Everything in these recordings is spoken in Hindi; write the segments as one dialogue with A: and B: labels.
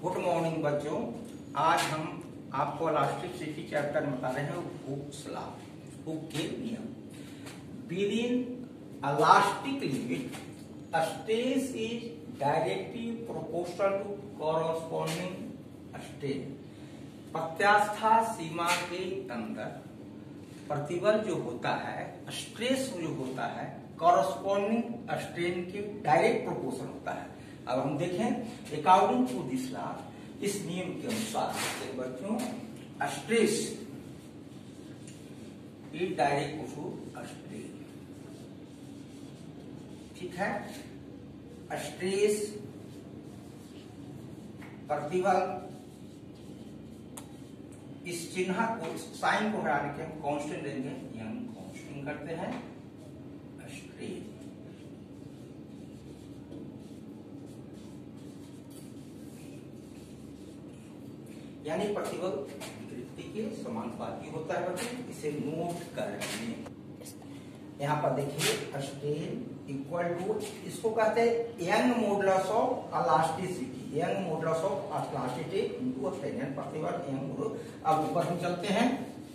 A: गुड मॉर्निंग बच्चों। आज हम आपको इलास्टिसिटी चैप्टर में बता रहे हैं हुक्स लॉ, हुक के नियम। Within elastic limit stress is directly proportional to corresponding strain. प्रत्यास्था सीमा के अंदर प्रतिबल जो होता है, स्ट्रेस जो होता है, कॉरस्पॉन्डिंग स्ट्रेन के डायरेक्ट प्रोपोर्शनल होता है। अब हम देखें अकॉर्डिंग टू दिस लॉ, इस नियम के अनुसार बच्चों stress is direct to strain. ठीक है, स्ट्रेस प्रतिबल, इस चिन्ह को साइन को हटाने के हम कांस्टेंट लेंगे, हम कांस्टेंट करते हैं स्ट्रेन। यानी प्रतिबल विकृति के समानुपाती होता है बच्चों, इसे नोट कर लें। यहाँ पर देखिए स्ट्रेन इक्वल टू, इसको कहते हैं Young modulus of elasticity, Young modulus of elasticity into strain प्रतिबल यंग। अब ऊपर हम चलते हैं,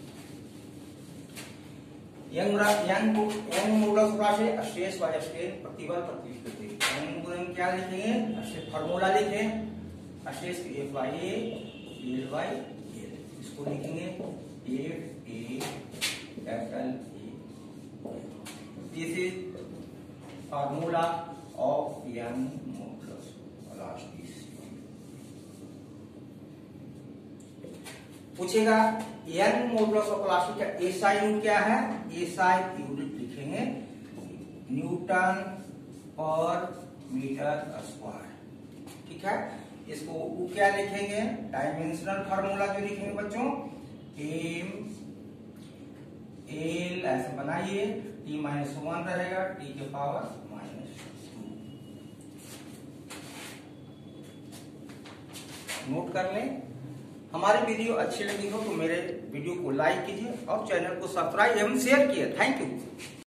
A: Young modulus of stress by strain प्रतिबल प्रति विकृति। यंग क्या लिखेंगे, फार्मूला लिखें, stress F by A L by L, इसको लिखेंगे F A capital A। This is formula of Young modulus elasticity. पूछेगा यंग मॉडुलस ऑफ इलास्टिसिटी का SI यूनिट क्या है, SI यूनिट लिखेंगे न्यूटन पर मीटर स्क्वायर। ठीक है, इसको वो क्या लिखेंगे, डायमेंशनल फार्मूला जो लिखेंगे बच्चों, एम एल ऐसे बनाइए, T -1 रहेगा, T के पावर -2। नोट कर लें। हमारी वीडियो अच्छी लगी हो तो मेरे वीडियो को लाइक कीजिए और चैनल को सब्सक्राइब एवं शेयर कीजिए। Thank you.